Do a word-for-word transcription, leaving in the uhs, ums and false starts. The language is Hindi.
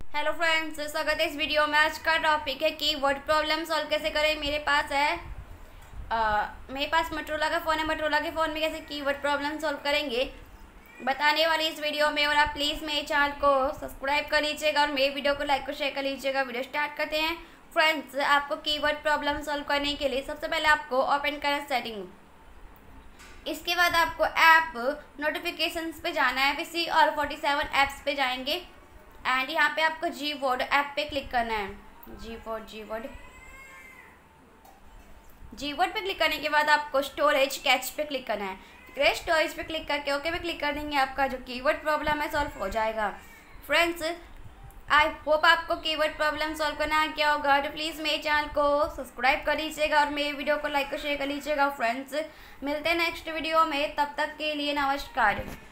हेलो फ्रेंड्स, स्वागत है इस वीडियो में। आज का टॉपिक है कि वर्ड प्रॉब्लम सॉल्व कैसे करें। मेरे पास है आ, मेरे पास मोटोरोला का फ़ोन है। मोटोरोला के फ़ोन में कैसे कीवर्ड प्रॉब्लम सॉल्व करेंगे बताने वाली इस वीडियो में। और आप प्लीज़ मेरे चैनल को सब्सक्राइब कर लीजिएगा और मेरे वीडियो को लाइक और शेयर कर लीजिएगा। वीडियो स्टार्ट करते हैं। फ्रेंड्स, आपको कीवर्ड प्रॉब्लम सॉल्व करने के लिए सबसे पहले आपको ओपन करना सेटिंग। इसके बाद आपको ऐप नोटिफिकेशंस पे जाना है। किसी और फोर्टी सेवन ऐप्स पे जाएंगे एंड यहाँ पे आपको जी वर्ड ऐप पे क्लिक करना है। Gboard Gboard Gboard पे क्लिक करने के बाद आपको स्टोरेज कैच पे क्लिक करना है। फिर स्टोरेज पे क्लिक करके ओके पे क्लिक कर देंगे। आपका जो कीवर्ड प्रॉब्लम है सॉल्व हो जाएगा। फ्रेंड्स, आई होप आपको कीवर्ड प्रॉब्लम सॉल्व करना क्या होगा, तो प्लीज़ मेरे चैनल को सब्सक्राइब कर लीजिएगा और मेरे वीडियो को लाइक और शेयर कर लीजिएगा। फ्रेंड्स, मिलते हैं नेक्स्ट वीडियो में, तब तक के लिए नमस्कार।